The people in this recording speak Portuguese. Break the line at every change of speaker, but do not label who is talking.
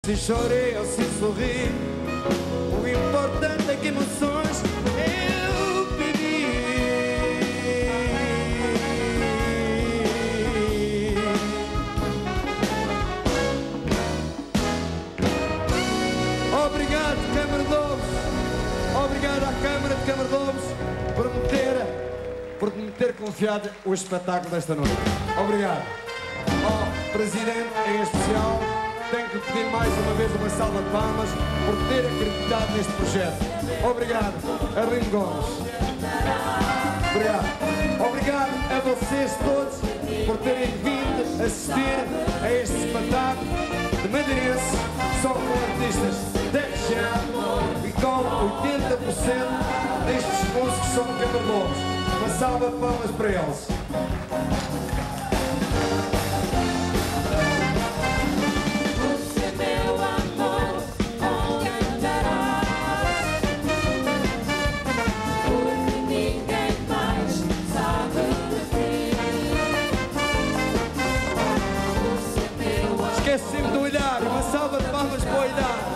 Se chorei ou se sorri, o importante é que emoções eu vivi. Obrigado, Câmara de Ovos. Obrigado à Câmara de Câmara de Ovos por me ter confiado o espetáculo desta noite. Obrigado. Ao Presidente, em especial, tenho que pedir mais uma vez uma salva de palmas por ter acreditado neste projeto. Obrigado a Rimo Gomes. Obrigado. Obrigado a vocês todos por terem vindo assistir a este espetáculo de madeirense, só com artistas de chão e com 80% destes músicos que são de Câmara de Ovos. Uma salva de palmas para eles. Esquece sempre do olhar, uma salva de palmas para o olhar.